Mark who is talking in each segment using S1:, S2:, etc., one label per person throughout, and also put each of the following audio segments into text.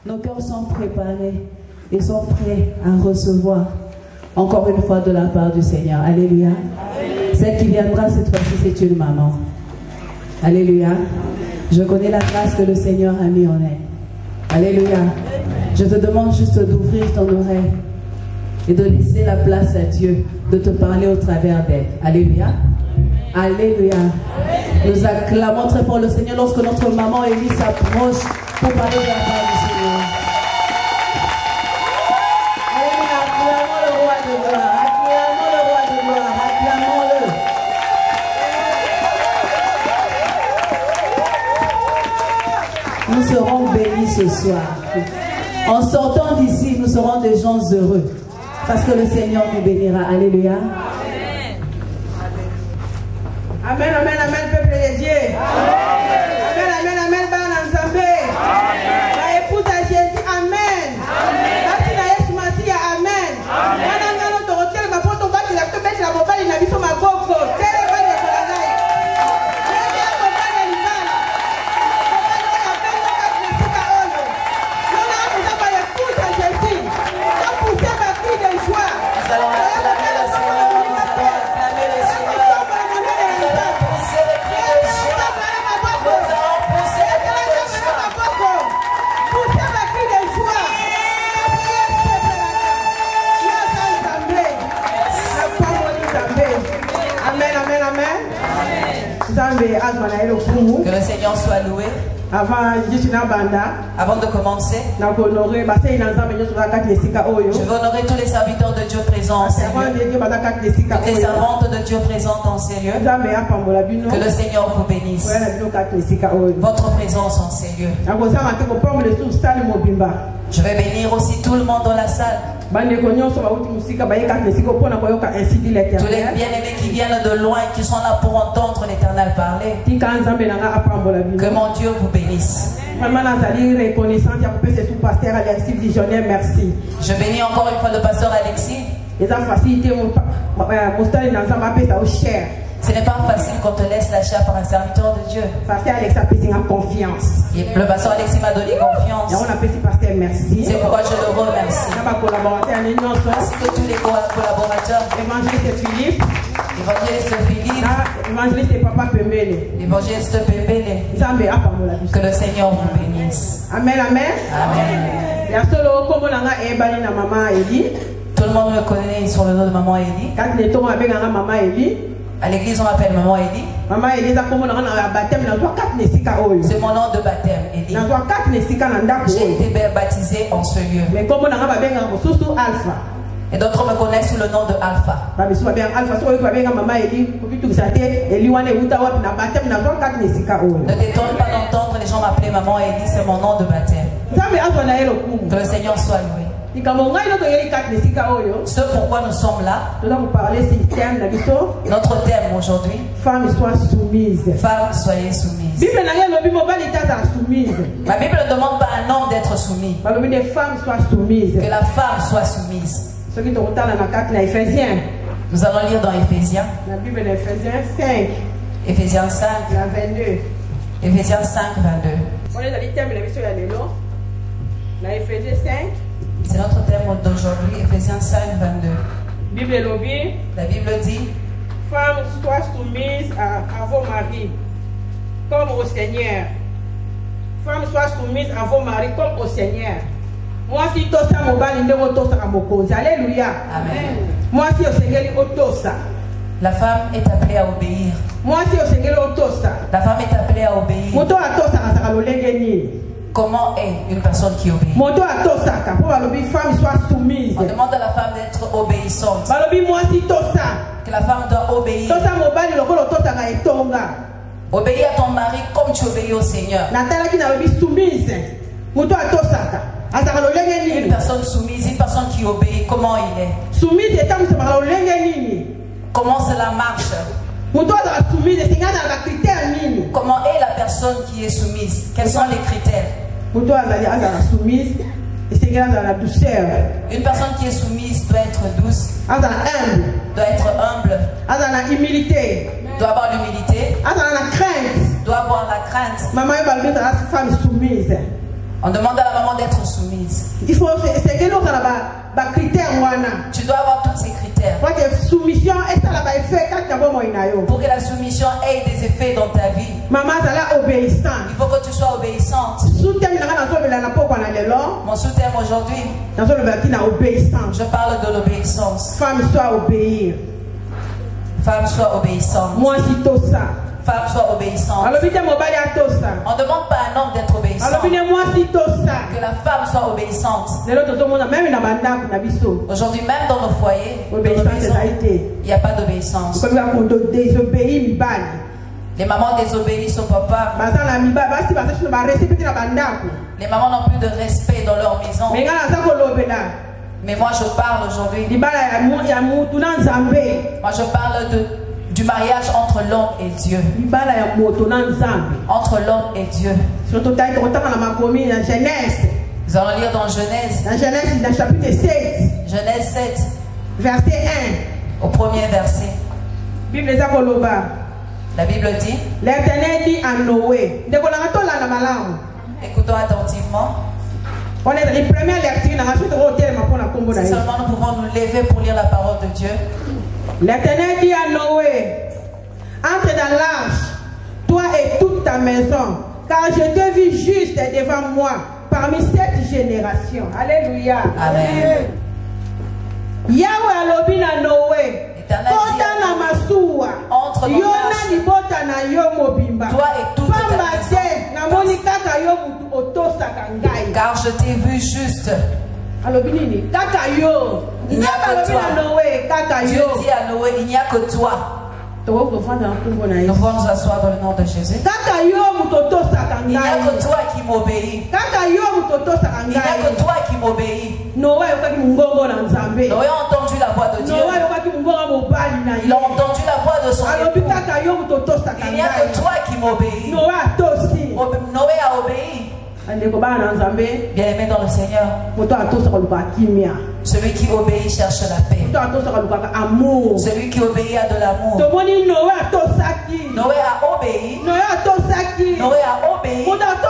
S1: Nos cœurs sont préparés et sont prêts à recevoir encore une fois de la part du Seigneur. Alléluia. Celle qui viendra cette fois-ci, c'est une maman. Alléluia. Je connais la grâce que le Seigneur a mis en elle. Alléluia. Je te demande juste d'ouvrir ton oreille et de laisser la place à Dieu de te parler au travers d'elle. Alléluia. Alléluia. Nous acclamons très fort le Seigneur lorsque notre maman Élie s'approche pour parler de la part du Seigneur. Alléluia. Acclamons le roi de gloire. Acclamons le roi de gloire. Acclamons-le. Nous serons bénis ce soir. En sortant d'ici, nous serons des gens heureux. Parce que le Seigneur nous bénira. Alléluia.
S2: Amen, amen, amen, peuple de Dieu. Amen, amen, amen, Bana Nzambe. La épouse à Jésus, amen. Merci na Yesu Masiya, amen. Wana ngano torotel ma poto ba ki la to beti la mobali na biso maboko. Tere ba de ko la ngai. Tere ya ko ba de libala. Ko ba de la pendo ka kusika ono. Nona amuza ba épouse à Jésus. Ta pousser ma cri de joie.
S1: Nous allons acclamer le Seigneur. Nous allons acclamer le Seigneur.
S3: Que le Seigneur soit loué. Avant de commencer,
S2: je veux honorer
S3: tous les serviteurs de Dieu présents en ces lieux, toutes les servantes de Dieu présentes en ces lieux. Que le Seigneur vous bénisse. Votre présence en ces lieux. Je vais bénir aussi tout le monde dans la salle. Tous les bien-aimés qui viennent de loin et qui sont là pour entendre l'Éternel parler. Que mon Dieu vous bénisse. Je bénis encore une fois le pasteur Alexis. Ce n'est pas facile quand on te laisse la chair par un serviteur de Dieu. Et le pasteur Alexis m'a donné confiance. C'est pourquoi je le remercie. Ainsi que tous les collaborateurs. Évangéliste Philippe. Évangéliste Papa Pembele. Évangéliste Pembele. Que le Seigneur vous bénisse.
S2: Amen, amen.
S3: Amen. Tout le monde me connaît sur le nom de Maman Élie. À l'église, on m'appelle Maman Élie. C'est mon nom de baptême, Élie. J'ai été baptisé en ce lieu. Et d'autres me connaissent sous le nom de Alpha. Ne t'étonne pas d'entendre les gens m'appeler Maman Élie, c'est mon nom de baptême. Que le Seigneur soit loué. Ce pourquoi nous sommes là. Notre thème aujourd'hui.
S2: Femme, sois soumise.
S3: Femme, soyez soumise. Ma Bible ne demande pas à un homme d'être soumis.
S2: Que
S3: la femme soit soumise. Nous allons lire dans Éphésiens.
S2: La Bible est Éphésiens 5.
S3: Éphésiens 5.
S2: 22.
S3: Éphésiens 5, 22.
S2: On est dans le thème de l'émission la Éphésiens 5.
S3: C'est notre thème d'aujourd'hui, Éphésiens 5, 22.
S2: La Bible dit: Femmes, sois soumises à vos maris, comme au Seigneur. Femmes, sois soumises à vos maris, comme au Seigneur. Moi, si tosa mobali ndemo tosa amokozi. Alléluia.
S3: Amen.
S2: Moi, si au Seigneur otosa.
S3: La femme est appelée à obéir.
S2: Moi, si au Seigneur otosa.
S3: La femme est appelée à obéir.
S2: Moto atosa kasaka lolengeni.
S3: Comment est une personne qui obéit?
S2: On demande
S3: à la femme d'être obéissante. Que la femme doit obéir. Obéis à ton mari comme tu obéis au Seigneur. Une personne soumise, une personne qui obéit, comment il est? Comment cela marche? Comment est la personne qui est soumise? Quels sont les critères?
S2: Une
S3: personne qui est soumise doit être douce, doit être humble, doit avoir l'humilité, doit avoir la crainte. On demande à la maman d'être soumise.
S2: Il faut
S3: Tu dois avoir tous ces critères. Pour que la soumission ait des effets dans ta vie, il faut que tu sois obéissante. Mon sous-thème aujourd'hui, je parle de l'obéissance.
S2: Femme, soit obéir.
S3: Femme, soit obéissante.
S2: Moi, si tout ça.
S3: Femme, soit obéissante. On ne demande pas à un homme d'être obéissant. Que la femme soit obéissante. Aujourd'hui, même dans nos foyers, il n'y a pas d'obéissance. Les mamans désobéissent au papa. Les mamans n'ont plus de respect dans leur maison. Mais moi je parle aujourd'hui. Moi je parle du mariage entre l'homme et Dieu. Entre l'homme et Dieu. Nous allons lire dans Genèse.
S2: Genèse chapitre 7.
S3: Genèse 7.
S2: Verset
S3: 1. Au premier verset. La Bible dit.
S2: L'Éternel dit à Noé.
S3: Écoutons attentivement.
S2: On est dans les premières lectures.
S3: Seulement nous pouvons nous lever pour lire la parole de Dieu.
S2: L'Éternel dit à Noé, entre dans l'arche, toi et toute ta maison, car je te vis juste devant moi parmi cette génération. Alléluia.
S3: Amen.
S2: Yahweh alobina Noé. Entre dans
S3: toi et toute ta maison, car je t'ai vu juste. Il n'y a que toi. Dieu dit à Noé, il n'y a que toi. Nous pouvons nous asseoir dans le nom de Jésus. Il n'y a que toi qui m'obéis. Il n'y a que toi qui m'obéis. Noé a entendu la voix de Dieu. Il a entendu la voix de son époux. Il n'y a que toi qui m'obéis. Noé a obéi. Bien-aimé dans le Seigneur, celui qui obéit cherche la paix. Celui qui obéit a de l'amour. Noé a obéi. Noé a obéi.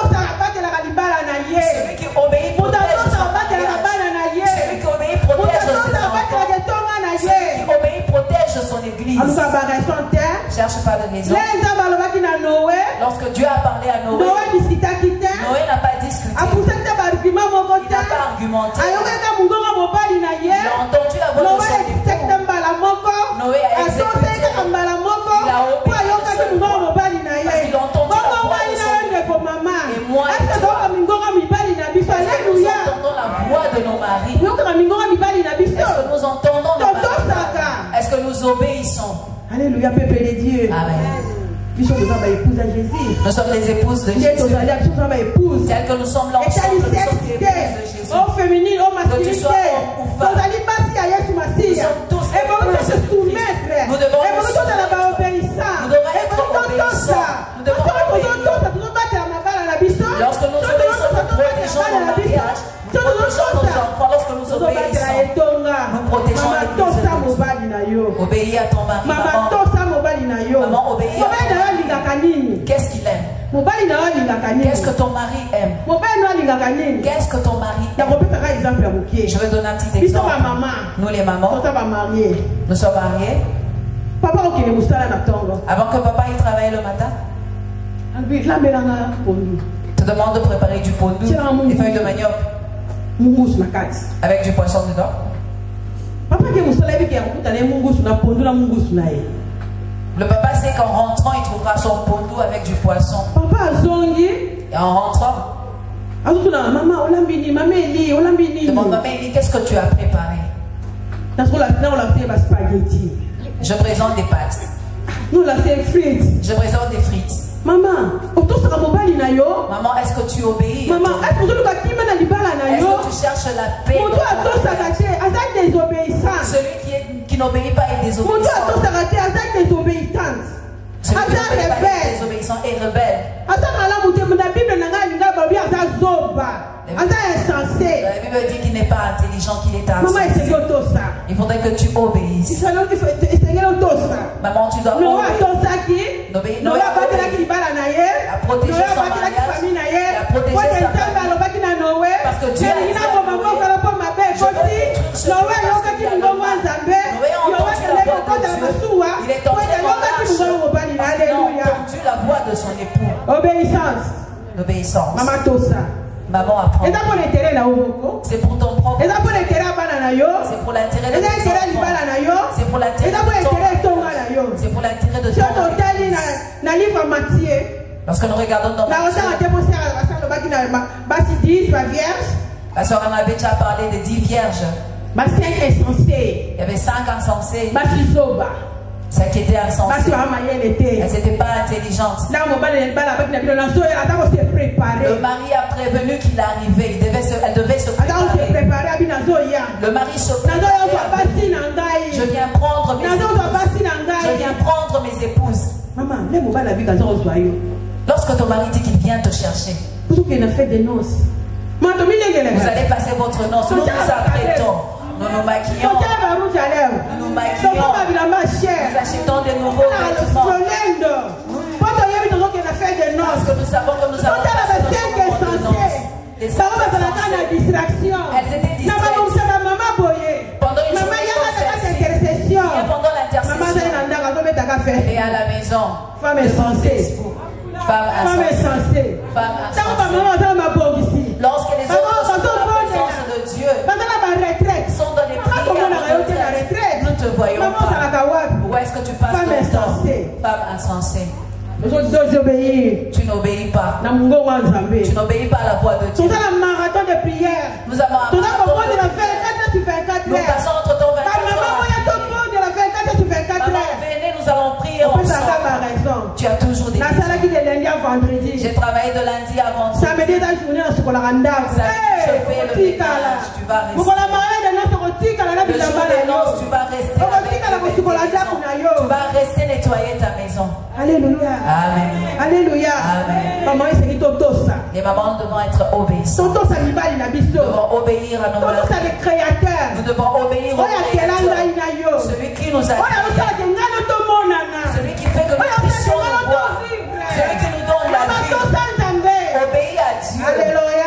S3: Celui qui obéit protège son mariage. Celui qui obéit protège ses enfants. Celui qui obéit protège son église. Cherche pas de raison. Lorsque Dieu a parlé à Noé, Noé n'a pas discuté. Il n'a pas argumenté. Il a entendu la voix de son époux. Noé a exécuté. Il a obéi. Parce qu'il a entendu la voix de son époux. Et moi et toi, nous entendons la voix de nos maris. Est-ce que nous entendons nos maris? Est-ce que nous obéissons?
S2: Alléluia, peuple de Dieu.
S3: Amen.
S2: Nous sommes
S3: les épouses de Jésus. Telles que nous sommes l'ensemble, nous sommes les épouses de Jésus.
S2: Oh féminine, oh masculinité.
S3: Que tu sois homme ou femme. Nous sommes tous épouses de Christ. Nous devons nous soumettre. Nous devons être obéissants. Nous devons obéir. Lorsque nous obéissons, nous protégeons nos mariages. Nous protégeons nos enfants. Lorsque nous obéissons, nous protégeons l'église. Obéis à ton mari, maman. Maman, obéis à ton mari. Qu'est-ce qu'il aime? Qu'est-ce que ton mari aime? Qu'est-ce que ton mari aime? Je vais donner un petit exemple. Nous les mamans, nous sommes mariés. Avant que papa il travaille le matin, te demande de préparer du pondu, des feuilles de manioc avec du poisson dedans. Le papa sait qu'en rentrant, il trouvera son pondu avec du poisson. Et en rentrant, demande Maman Eli, qu'est-ce que tu as préparé? Je présente des pâtes. Je présente des frites.
S2: Maman,
S3: est-ce que tu obéis? Est-ce que tu cherches la paix? Celui qui n'obéit pas est désobéissant. Celui qui n'obéit pas est désobéissant et rebelle. La Bible dit qu'il n'est pas intelligent, qu'il est insensé. Il faudrait que tu obéisses. Maman, tu dois obéir. Noé a protégé son mariage. Il a protégé sa famille. l'obéissance.
S2: Maman Tosa.
S3: Maman apprend.
S2: C'est
S3: pour ton propre.
S2: C'est pour l'intérêt
S3: de tes enfants. C'est pour l'intérêt de ton enfant. C'est pour l'intérêt de ton enfant. Lorsque nous regardons dans la soeur en avait déjà parlé des 10 vierges. Il y avait 5 insensés. 5 qui étaient insensés. Elles n'étaient pas intelligentes. Le mari a prévenu qu'il arrivait. Elle devait se préparer. Le mari se préparait. Je viens prendre mes épouses. Je viens prendre mes épouses. Lorsque ton mari dit qu'il vient te chercher, vous allez passer votre noce. Nous nous apprêtons. Nous nous maquillons. Nous nous maquillons. Nous achetons de nouveaux vêtements. Parce que nous savons que nous avons passé notre noce. Les femmes elles étaient distraites. Pendant une journée de pendant l'intercession. Et à la maison.
S2: Femme insensée.
S3: Femme insensée. Femme insensée. Lorsque les autres sont dans la présence de Dieu, sont dans les prières, nous te voyons pas. Où est-ce que tu passes ton temps? Femme insensée. Tu n'obéis pas. Tu n'obéis pas à la voix de Dieu. Nous avons un marathon de prière. Nous passons notre temps 24 heures. Maman, venez, nous allons prier ensemble. Tu as toujours des questions. J'ai travaillé de lundi à vendredi. Samedi, je fais le ménage. Tu vas rester. Le jour des noces, tu vas rester avec ta maison. Tu vas rester nettoyer ta maison.
S2: Alléluia.
S3: Amen.
S2: Alléluia.
S3: Amen. Les mamans devons être obéissantes. Nous devons obéir à nos mères. Nous devons obéir au Créateur. Celui qui nous a créés. Celui qui fait que nous puissions nous voir. Celui qui nous donne la vie. Obéis à Dieu.
S2: Alléluia.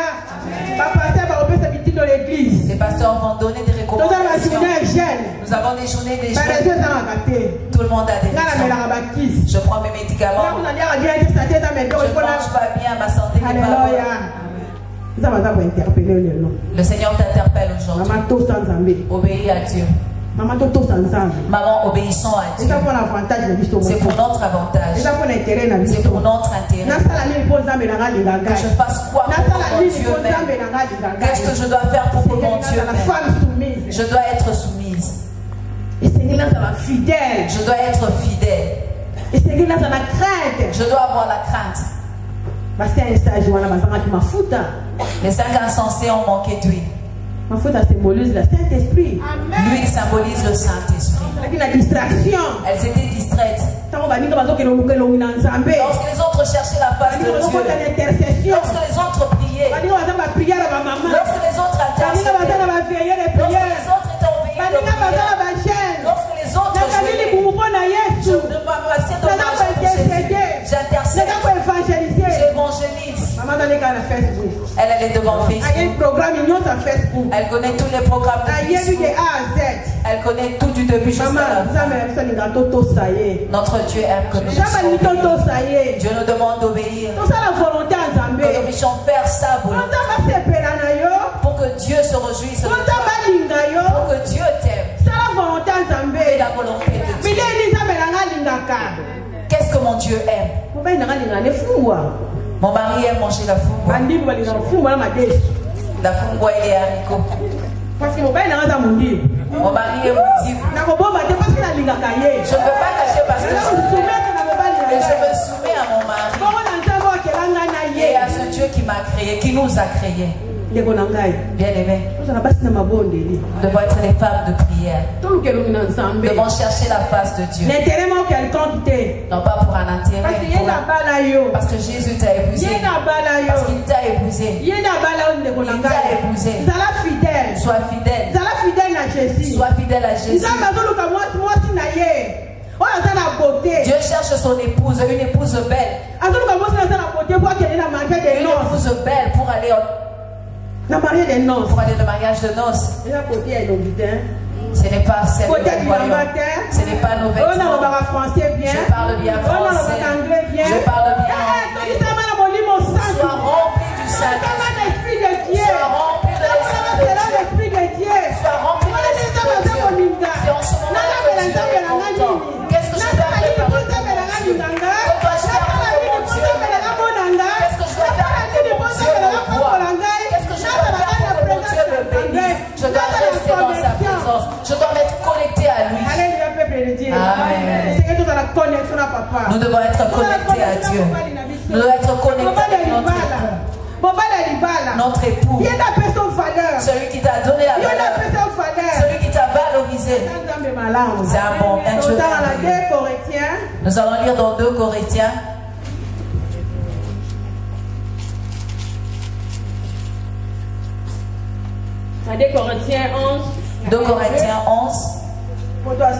S3: Les pasteurs vont donner des recommandations. Nous avons des journées des jeûnes. Tout le monde a des raisons. Je prends mes médicaments. Je ne mange pas bien, ma santé n'est pas bonne. Le Seigneur t'interpelle aujourd'hui. Obéis à Dieu. Maman, obéissons à Dieu. C'est pour notre avantage. C'est pour notre intérêt. Que je fasse quoi pour que mon Dieu m'aime? Qu'est-ce que je dois faire pour que mon Dieu m'aime? Je dois être soumise. Je dois être fidèle. Je dois avoir la crainte. Les 5 insensés ont manqué d'huile. L'huile symbolise le Saint-Esprit. Elles étaient distraites. Lorsque les autres cherchaient la face de Dieu, lorsque les autres priaient, lorsque les autres intercédaient, lorsque les autres étaient en veillée de prière, lorsque les autres je ne m'appasser de l'argent pour Jésus. J'intercède, j'évangélise. Elle est devant Facebook. Elle connaît tous les programmes de Facebook. Elle connaît tout du début jusqu'à la fin. Notre Dieu aime que nous puissions obéir. Dieu nous demande d'obéir. Que nous puissions faire sa volonté. Pour que Dieu se réjouisse de toi. Pour que Dieu t'aime. Et la volonté de Dieu. Qu'est-ce que mon Dieu aime? Mon mari aime manger la fungwa. La fungwa et les haricots. Mon mari est moudib. Je ne peux pas cacher parce que je me soumets à mon mari et à ce Dieu qui m'a créé, qui nous a créés. Bien-aimés, nous devons être des femmes de prière. Nous devons chercher la face de Dieu. Non pas pour un intérêt, parce que Jésus t'a épousé. Parce qu'il t'a épousé. Il t'a épousé. Sois fidèle. Sois fidèle à Jésus. Dieu cherche son épouse, une épouse belle. Une épouse belle pour aller pour aller le mariage de noces. Ce n'est pas celle que nous voyons. Ce n'est pas nos vêtements. Je parle bien français. Je parle bien anglais. Sois rempli
S2: Saint-Esprit de Dieu.
S3: Sois rempli de l'Esprit de Dieu. Sois rempli de l'Esprit de Dieu. Si en ce moment que tu es content, qu'est-ce que je dois préparer pour Dieu? Que dois-je faire pour mon Dieu? Qu'est-ce que je dois faire pour que mon Dieu me voie? Qu'est-ce que je dois faire pour que mon Dieu me bénisse? Je dois rester dans sa présence. Je dois m'être connecté à lui. Amen. Nous devons être connectés à Dieu. Nous devons être connectés avec notre époux. Celui qui t'a donné la valeur. Celui qui t'a valorisé. C'est un bon Dieu. Nous allons lire dans 2 Corinthiens.
S2: 2 Corinthiens 11.
S3: 2 Corinthiens 11.
S2: 1, 2.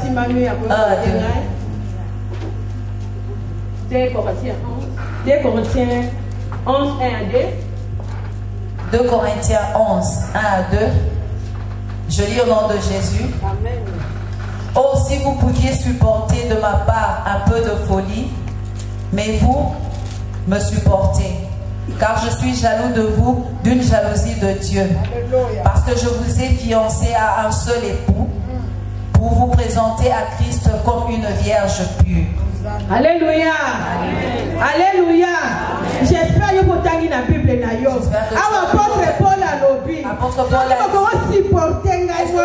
S2: 2 Corinthiens 11. 2 Corinthiens 11, 1 à 2.
S3: 2 Corinthiens 11, 1 à 2. Je lis au nom de Jésus.
S2: Amen.
S3: Oh, si vous pouviez supporter de ma part un peu de folie, mais vous me supportez, car je suis jaloux de vous d'une jalousie de Dieu. Parce que je vous ai fiancé à un seul époux, pour vous présenter à Christ comme une vierge pure.
S2: Alléluia. Alléluia. J'espère que vous avez la Bible. Apôtre Paul a lobby.
S3: Apôtre Paul a
S2: supporter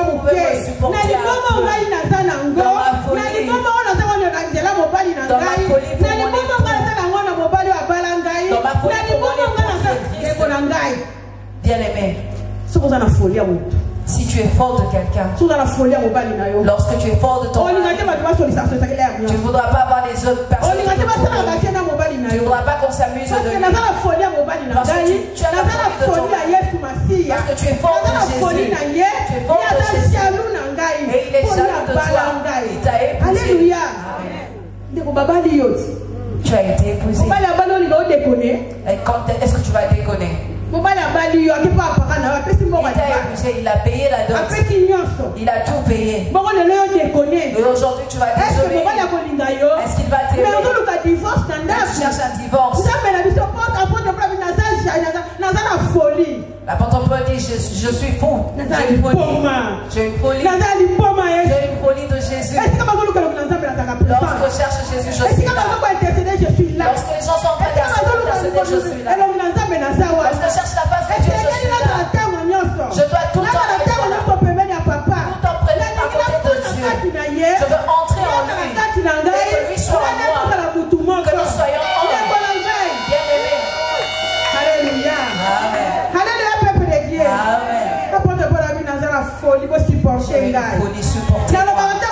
S3: bien aimé, si tu es fort de quelqu'un, lorsque tu es fort de ton mari, tu ne voudras pas avoir les autres personnes. Tu ne voudras pas qu'on s'amuse de lui. Parce que tu as la folie de ton mari. Parce que tu es fort de Jésus. Tu es fort de Jésus. Et il est jaloux de toi. Il t'a épousé.
S2: Alléluia.
S3: Tu as été épousé. Et quand est-ce que tu vas déconner? Il t'a épousé, il a payé la dot. Il a tout payé. Et aujourd'hui tu vas désolé. Est-ce qu'il va t'aimer? Tu cherches un divorce. L'apôtre Paul dit je suis fou. J'ai une folie. J'ai une folie. J'ai une folie de Jésus. Lorsque je cherche Jésus, je suis là. Lorsque les gens sont en train d'intercéder, je suis là. Lorsque je cherche la face de Dieu, je suis là. Je dois tout le temps être là. Tout en prenant à côté de Dieu. Je veux entrer en lui. Et que lui soit en moi. Que nous soyons en lui. Bien aimés.
S2: Alléluia.
S3: Amen.
S2: Alléluia, peuple de Dieu.
S3: Amen.
S2: Apôtre Paul a mis dans la folie pour supporter.
S3: Folie, supporter-moi.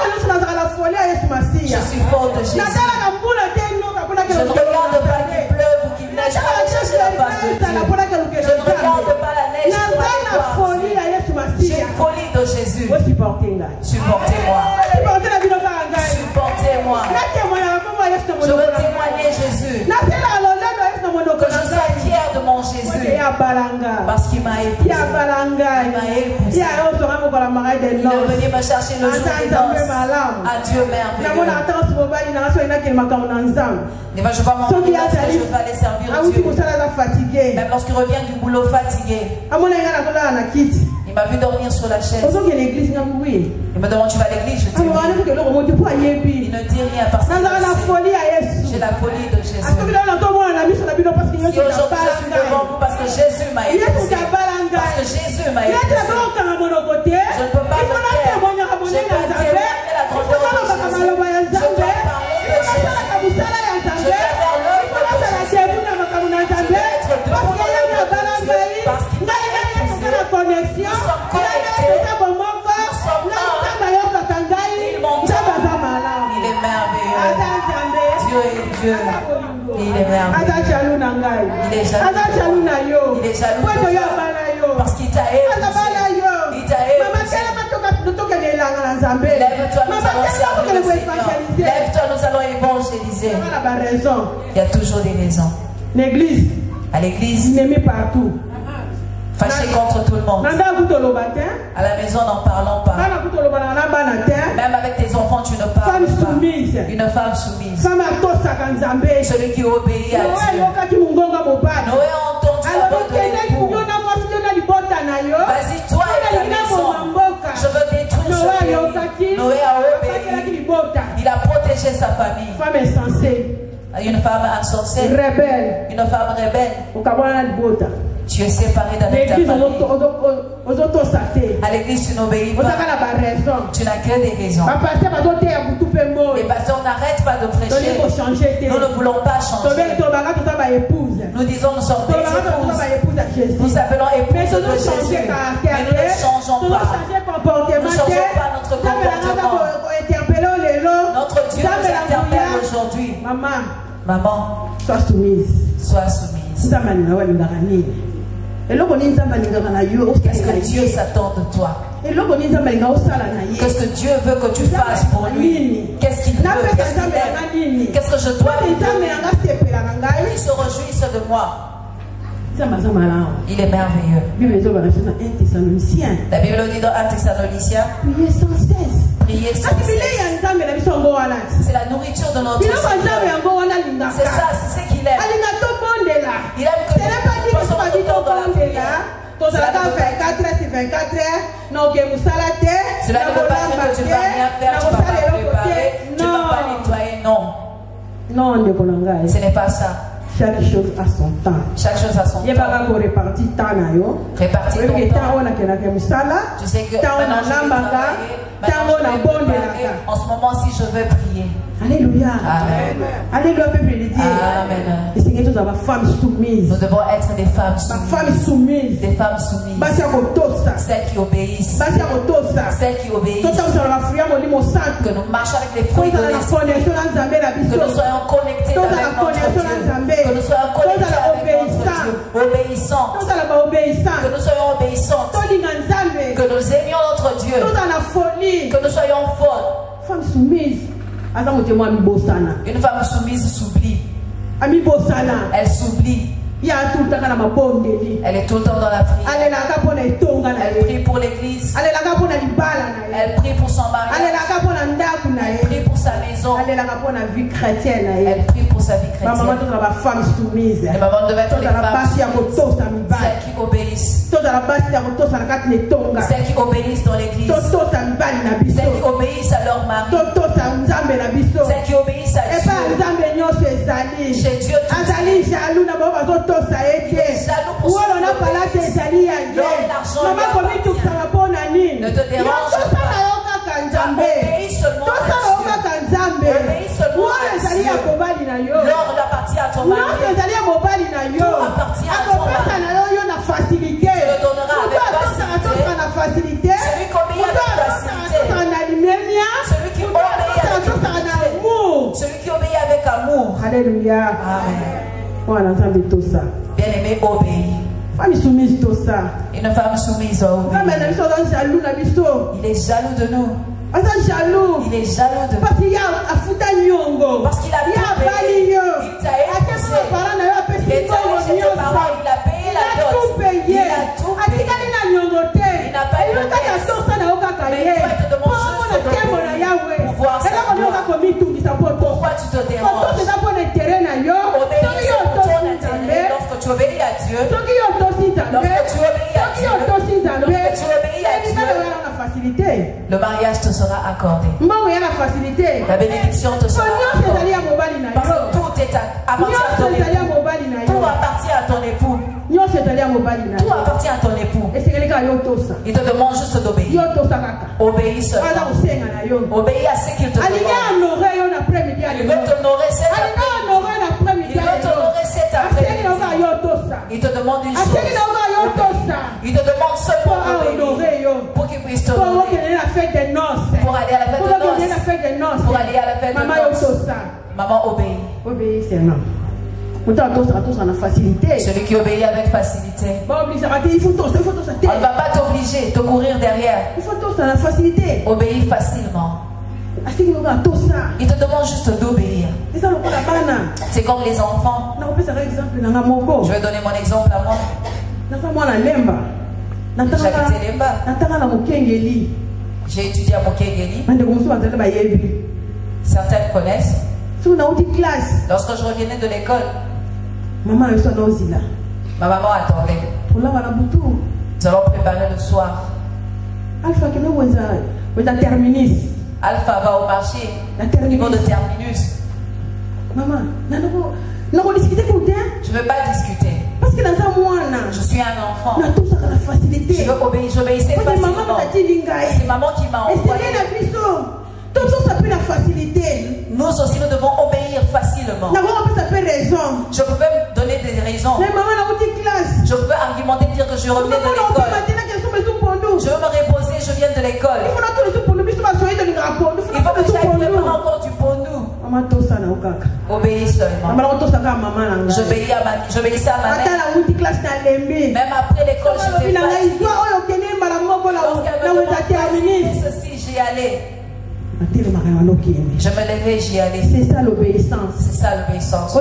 S3: Je suis fort de Jésus. Je ne regarde pas qu'il pleuve ou qu'il neige pour aller chercher la face de Dieu. Je ne regarde pas la neige pour aller voir Dieu. J'ai une folie de Jésus. Supportez-moi. Supportez-moi. Je veux témoigner Jésus. Que je sois fier de mon Jésus. Parce qu'il m'a épousé. Il m'a épousé. Il est venu me chercher le jour des noces. Un Dieu merveilleux. Je vais m'envoyer parce que je vais aller servir Dieu. Même lorsqu'il revient du boulot fatigué. Il m'a vu dormir sur la chaise. Il me demande tu vas à l'église, je dis oui. Il ne dit rien parce que j'ai la folie de Jésus. Si aujourd'hui je suis devant vous parce que Jésus m'a épousé. Parce que Jésus m'a épousé. Je ne peux pas me taire. Je dois témoigner la grandeur de Jésus. Je dois parler de Jésus. Je dois faire l'œuvre de Jésus. Je dois être devant l'œuvre de Dieu parce qu'il m'a épousé. Nous sommes connectés. Nous sommes un. Il m'entend. Il est merveilleux. Dieu est Dieu. Il est merveilleux. Il est jaloux. Il est jaloux de toi. Parce qu'il t'a épousé. Il t'a épousé. Lève-toi, nous allons servir le Seigneur. Lève-toi, nous allons évangéliser. Il y a toujours des raisons.
S2: L'église.
S3: À l'église.
S2: Partout.
S3: Fâché contre tout le monde. À la maison, n'en parlons pas. Même avec tes enfants, tu ne parles pas. Une femme soumise. Celui qui obéit à Dieu. Noé a entendu la voix de l'Éternel. Une femme insensée.
S2: Rebelle.
S3: Une femme rebelle. Tu es séparé d'avec ta famille. À l'église, tu n'obéis pas. Tu n'as que des raisons. Les pasteurs n'arrêtent pas de prêcher. Nous ne voulons pas changer. Nous disons nous sommes des épouses. Nous s'appelons épouses de Jésus. Mais nous ne changeons pas. Nous ne changeons pas notre comportement. Notre Dieu nous interpelle aujourd'hui. Maman, sois soumise. Sois soumise. Qu'est-ce que Dieu s'attend de toi? Qu'est-ce que Dieu veut que tu fasses pour lui? Qu'est-ce qu'il veut? Qu'est-ce qu'il aime? Qu'est-ce que je dois lui donner? Il se réjouisse de moi. Il est merveilleux. La Bible dit dans 1 Thessaloniciens, priez sans cesse. Priez sans cesse. C'est la nourriture de notre Seigneur. C'est ça, c'est ce qu'il aime. Il aime que nous passons notre temps dans la prière. Cela ne veut pas dire que tu ne vas rien faire, tu ne vas pas préparer, tu ne vas pas nettoyer. Non. Ce n'est pas ça.
S2: Chaque chose a son temps.
S3: Chaque chose a son temps. Répartis ton temps. Tu sais que maintenant je vais travailler. En ce moment, si je veux prier.
S2: Alléluia.
S3: Amen.
S2: Alléluia, peuple de Dieu.
S3: Amen.
S2: Et Seigneur, nous avons femmes soumises.
S3: Nous devons être des femmes soumises. Des femmes soumises. Celles qui obéissent. Celles qui obéissent. Que nous marchions avec les fruits de l'esprit. Que nous soyons connectés avec notre Dieu. Que nous soyons connectés avec notre Dieu. Obéissants. Que nous soyons obéissantes. Que nous aimions notre Dieu. Que nous soyons folles.
S2: Femmes soumises.
S3: Une femme soumise s'oublie. Elle s'oublie. Elle est tout le temps dans la prière. Elle prie pour l'église. Elle prie pour son mari. Elle prie pour sa maison. Elle prie pour sa vie chrétienne. Les mamans doivent être les femmes celles qui obéissent. Celles qui obéissent dans l'église. Celles qui obéissent à leur mari. Celles qui obéissent à Dieu. Chez Dieu tout il est jaloux pour son ne te dérange pas. Obéis seulement à Dieu. Obéis seulement à Dieu. L'or appartient à ton mari. Tout appartient à ton mari. Tu le donneras avec facilité. Celui qui obéit avec facilité. Celui qui obéit avec facilité. Celui qui obéit avec amour.
S2: Alléluia.
S3: Amen. Bien-aimé, obéis. Une femme soumise doit obéir. Il est jaloux de nous. Il est jaloux de nous. Parce qu'il a payé. Il t'a épousé. Il est allé chez tes parents. Il a payé la dot. Il a tout payé. Il n'a pas eu de dette. Mais toi, il te demande juste de pour voir sa gloire. Pourquoi tu te déranges? Obéis pour ton intérêt. Lorsque tu obéis à Dieu, lorsque tu obéis à Dieu, le mariage te sera accordé. La bénédiction te sera accordée. Parce que tout appartient à ton époux. Tout appartient à ton époux. Il te demande juste d'obéir. Obéis seulement. Obéis à ce qu'il te demande. Il veut t'honorer cet après-midi. Il veut t'honorer cet après-midi. Il te demande une chose. Il te demande seulement d'obéir pour qu'il puisse t'honorer. Pour aller à la fête de noces. Pour aller à la fête de noces. Maman, obéis.
S2: Obéis, Seigneur.
S3: Celui qui obéit avec facilité. On ne va pas t'obliger de courir derrière. Obéis facilement. Il te demande juste d'obéir. C'est comme les enfants. Je vais donner mon exemple à moi. J'habitais Lemba. J'ai étudié à Mokengeli. Certaines connaissent. Lorsque je revenais de l'école, ma maman attendait. Nous allons préparer le soir. Alpha va au marché au niveau de terminus.
S2: Maman, non, discuter pour toi.
S3: Je ne veux pas discuter.
S2: Parce que dans un mois,
S3: je suis un enfant.
S2: On a tout ça dans la facilité.
S3: Je veux obéir, j'obéissais facilement. C'est maman qui m'a envoyé.
S2: Tout ça peut la facilité.
S3: Nous aussi, nous devons obéir facilement.
S2: Ça peut raison.
S3: Je pouvais me donner des raisons.
S2: Mais maman, classe.
S3: Je peux argumenter, dire que je revenais de l'école. Je veux me reposer, je viens de l'école. Il faut que tu ailles préparer encore du pour nous. Obéis seulement. J'obéissais à ma mère. Même après l'école, j'étais fatiguée. Lorsqu'elle me demandait ceci, j'y allais. Je me levais, j'y allais.
S2: C'est ça l'obéissance.
S3: C'est ça l'obéissance.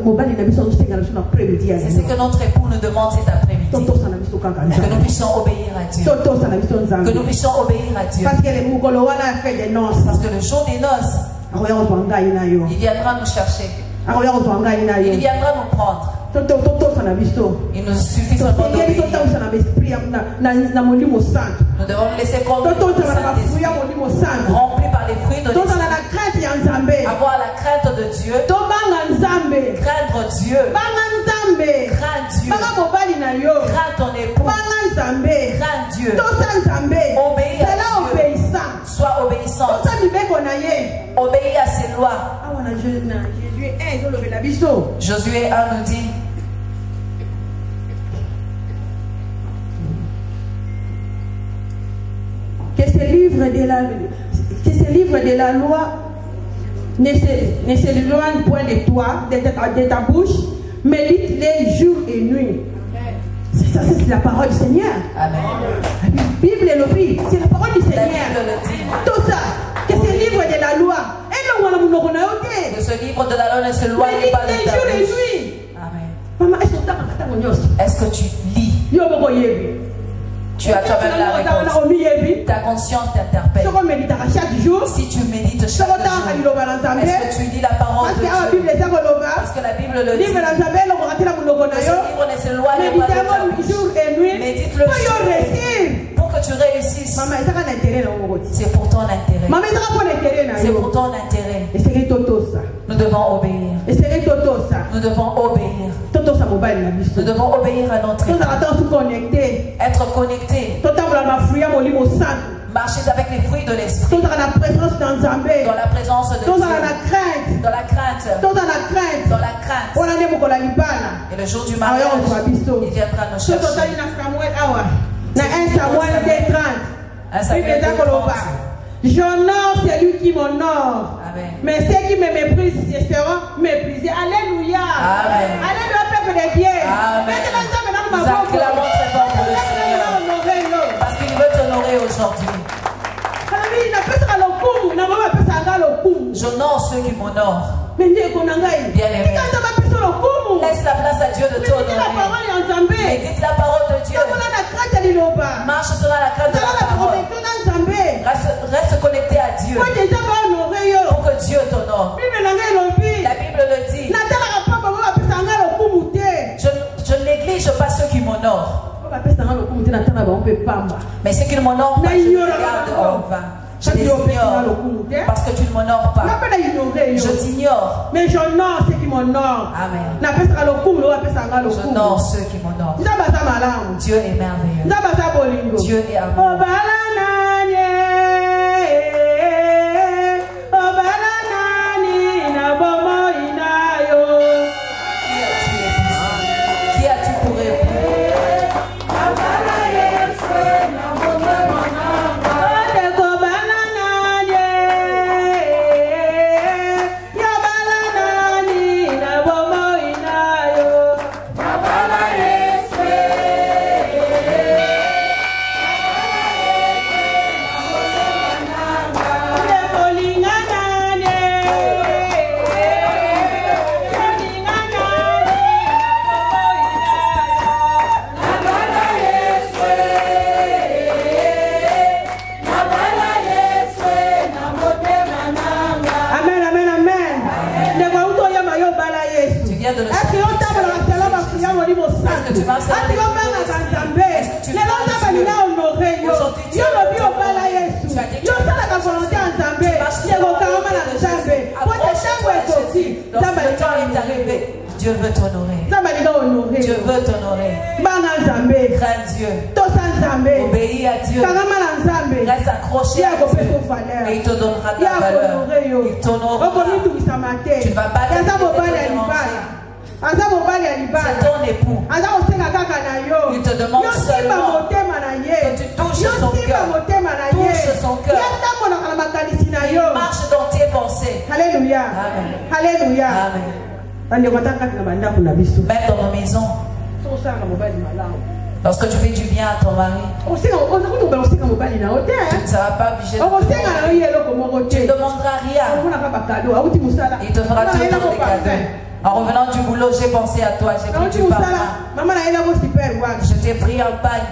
S3: C'est ce que notre époux nous demande cet après-midi. Que nous puissions obéir à Dieu. Que nous puissions obéir à Dieu. Parce que le jour des noces, il viendra nous chercher. Il viendra nous prendre. Il nous suffit seulement d'obéir. Nous devons nous laisser conduire par le Saint-Esprit, remplis par les fruits de l'Esprit. Avoir la crainte de Dieu. Craindre Dieu. Craindre Dieu. Craindre ton époux. Craindre Dieu. Obéir à Dieu. Sois obéissant. Obéis à ses lois. Josué 1 nous dit.
S2: Que ce livre de la loi ne s'éloigne point de toi, de ta bouche, médite-les jour et nuit. Ça, c'est la parole du Seigneur.
S3: Amen.
S2: La Bible est l'obéit, c'est la parole du Seigneur. Tout ça, que ce livre de la loi,
S3: que ce livre de la loi ne s'éloigne pas de ta bouche.
S2: Amen.
S3: Est-ce que tu lis? Tu as toi-même la réponse. Ta conscience t'interpelle. Si tu médites chaque jour, est-ce que tu lis la parole de Dieu? Parce que la Bible le dit. Que ce livre ne s'éloigne pas de ta bouche. Médite-le pour que tu réussisses. C'est pour ton intérêt. C'est pour ton intérêt. Nous devons obéir. Nous devons obéir. Nous devons obéir à notre État. Être connecté. Marcher avec les fruits de l'esprit.
S2: Dans la présence
S3: de Dieu. Dans la crainte. Et le jour du mariage, il viendra nous chercher.
S2: J'honore celui qui m'honore. Mais ceux qui me méprisent seront méprisés. Alléluia.
S3: Amen.
S2: Alléluia, peuple de Dieu.
S3: Nous acclamons très fort pour le Seigneur. Parce qu'il veut t'honorer aujourd'hui. J'honore ceux qui m'honorent. Bien-aimé. Laisse la place à Dieu de t'honorer. Médite la parole de Dieu. Marche selon la crainte de la parole. Reste connecté à Dieu. Pour que Dieu t'honore. La Bible le dit. Je ne néglige pas ceux qui m'honorent. Mais ceux qui ne m'honorent pas, je les regarde en vain. Je les ignore parce que tu ne m'honores pas. Je t'ignore.
S2: Mais j'honore ceux qui m'honorent.
S3: Amen.
S2: J'honore
S3: ceux qui m'honorent. Dieu est merveilleux. Dieu est amoureux. Qui as-tu pour époux? Dieu veut t'honorer. Dieu veut t'honorer. Crains Dieu. Obéis à Dieu. Reste accroché à Dieu. Et il te donnera ta valeur. Il t'honorera. Tu ne vas pas te déranger. C'est ton époux. Il te demande seulement que tu touches son cœur. Touche son cœur. Il marche dans tes pensées.
S2: Alléluia.
S3: Amen.
S2: Alléluia.
S3: Amen. Même dans nos maisons. Lorsque tu fais du bien à ton mari, tu ne seras pas obligé de tu ne demanderas rien. Il te fera tout le temps des cadeaux. En revenant du boulot, j'ai pensé à toi, j'ai pris du parfum. Je t'ai pris un pain.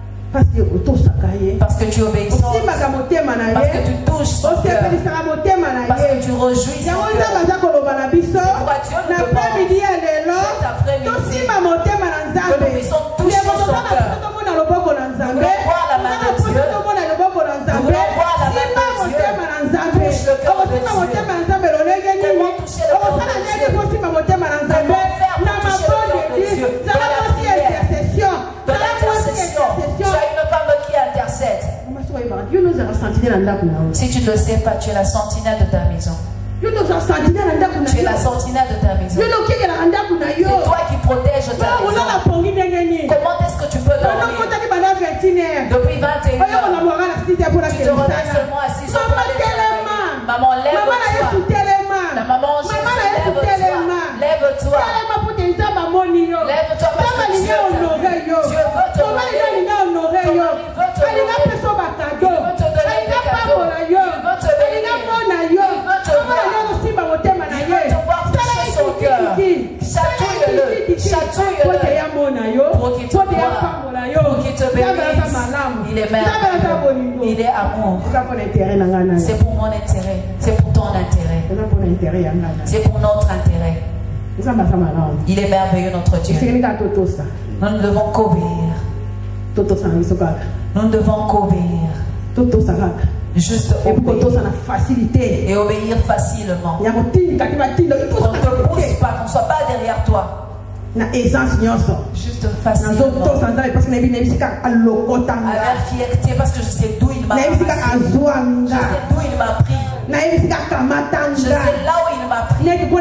S3: Parce que tu es obéissant. Parce que tu touches son cœur. Parce que tu réjouis son cœur. C'est pourquoi Dieu nous demande cet après-midi que nous puissions toucher son cœur. Nous voulons voir la main de Dieu. Nous voulons voir la main de Dieu. Touche le cœur de Dieu. Comment toucher le cœur de Dieu? Comment faire pour toucher le cœur de Dieu? Dans la prière, dans l'intercession. Tu as une femme qui intercède. Si tu ne le sais pas, tu es la sentinelle de ta maison. Tu es la sentinelle de ta maison. C'est toi qui protèges ta maison. Comment est-ce que tu peux dormir? Depuis 21 ans, tu te relèves seulement assis sur le maman, lève-toi. La maman Jésus, lève-toi. Lève-toi parce que Dieu veut te honorer. Ton mari veut te honorer. Il veut te donner des cadeaux. Il veut te bénir. Il veut te voir. Il veut te voir toucher son cœur. Chatouille-le pour qu'il te voie, pour qu'il te bénisse. Il est merveilleux. Il est amour. C'est pour mon intérêt. C'est pour ton intérêt. C'est pour notre intérêt. Il est merveilleux notre Dieu. Nous ne devons qu'obéir. Nous ne devons qu'obéir. Juste obéir. Et obéir facilement. On ne te pousse pas, qu'on ne soit pas derrière toi. Juste facilement. Avec fierté parce que je sais d'où il m'a pris. Je sais d'où il m'a pris. Je sais là où il m'a pris. Je ne vais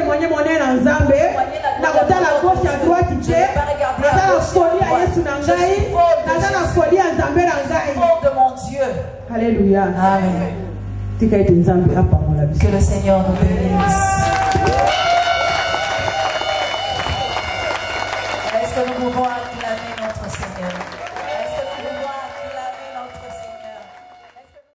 S3: pas regarder à gauche et à droite. Je suis fort de mon Dieu.
S2: Alléluia.
S3: Amen. Que le Seigneur nous bénisse.